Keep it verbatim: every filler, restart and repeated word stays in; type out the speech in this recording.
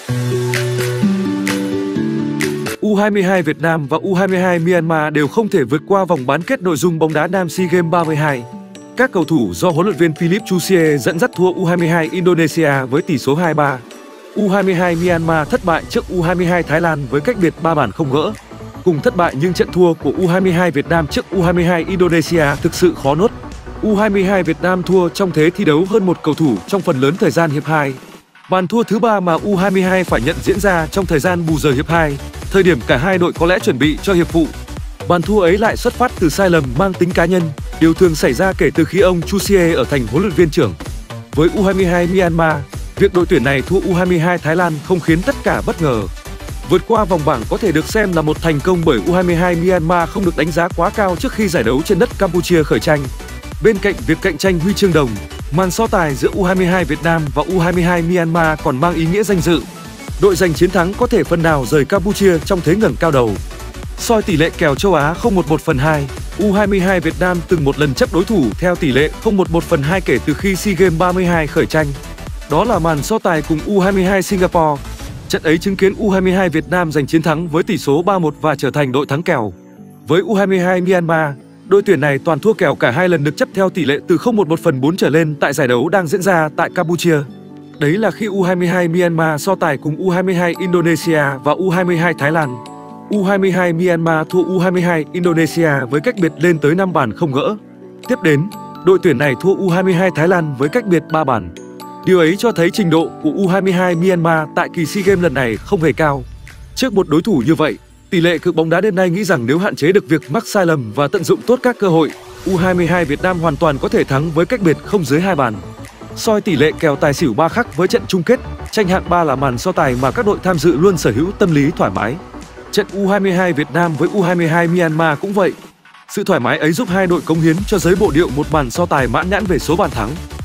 u hai mươi hai Việt Nam và u hai mươi hai Myanmar đều không thể vượt qua vòng bán kết nội dung bóng đá nam SEA Games ba mươi hai. Các cầu thủ do huấn luyện viên Philip Chusie dẫn dắt thua u hai mươi hai Indonesia với tỷ số hai ba. u hai mươi hai Myanmar thất bại trước u hai mươi hai Thái Lan với cách biệt ba bàn không gỡ. Cùng thất bại nhưng trận thua của u hai mươi hai Việt Nam trước u hai mươi hai Indonesia thực sự khó nuốt. u hai mươi hai Việt Nam thua trong thế thi đấu hơn một cầu thủ trong phần lớn thời gian hiệp hai. Bàn thua thứ ba mà u hai mươi hai phải nhận diễn ra trong thời gian bù giờ hiệp hai, thời điểm cả hai đội có lẽ chuẩn bị cho hiệp phụ. Bàn thua ấy lại xuất phát từ sai lầm mang tính cá nhân, điều thường xảy ra kể từ khi ông Chusie ở thành huấn luyện viên trưởng. Với u hai mươi hai Myanmar, việc đội tuyển này thua u hai mươi hai Thái Lan không khiến tất cả bất ngờ. Vượt qua vòng bảng có thể được xem là một thành công bởi u hai mươi hai Myanmar không được đánh giá quá cao trước khi giải đấu trên đất Campuchia khởi tranh. Bên cạnh việc cạnh tranh huy chương đồng, màn so tài giữa u hai mươi hai Việt Nam và u hai mươi hai Myanmar còn mang ý nghĩa danh dự. Đội giành chiến thắng có thể phần nào rời Campuchia trong thế ngẩng cao đầu. Soi tỷ lệ kèo châu Á không một một phần hai, u hai mươi hai Việt Nam từng một lần chấp đối thủ theo tỷ lệ không một một phần hai kể từ khi SEA Games ba mươi hai khởi tranh. Đó là màn so tài cùng u hai mươi hai Singapore. Trận ấy chứng kiến u hai mươi hai Việt Nam giành chiến thắng với tỷ số ba một và trở thành đội thắng kèo. Với u hai mươi hai Myanmar, đội tuyển này toàn thua kèo cả hai lần được chấp theo tỷ lệ từ không một một phần bốn trở lên tại giải đấu đang diễn ra tại Campuchia. Đấy là khi u hai mươi hai Myanmar so tài cùng u hai mươi hai Indonesia và u hai mươi hai Thái Lan. u hai mươi hai Myanmar thua u hai mươi hai Indonesia với cách biệt lên tới năm bàn không gỡ. Tiếp đến, đội tuyển này thua u hai mươi hai Thái Lan với cách biệt ba bàn. Điều ấy cho thấy trình độ của u hai mươi hai Myanmar tại kỳ SEA Games lần này không hề cao. Trước một đối thủ như vậy, tỷ lệ cược bóng đá đêm nay nghĩ rằng nếu hạn chế được việc mắc sai lầm và tận dụng tốt các cơ hội, u hai mươi hai Việt Nam hoàn toàn có thể thắng với cách biệt không dưới hai bàn. Soi tỷ lệ kèo tài xỉu ba khắc với trận chung kết, tranh hạng ba là màn so tài mà các đội tham dự luôn sở hữu tâm lý thoải mái. Trận u hai mươi hai Việt Nam với u hai mươi hai Myanmar cũng vậy. Sự thoải mái ấy giúp hai đội cống hiến cho giới bộ điệu một màn so tài mãn nhãn về số bàn thắng.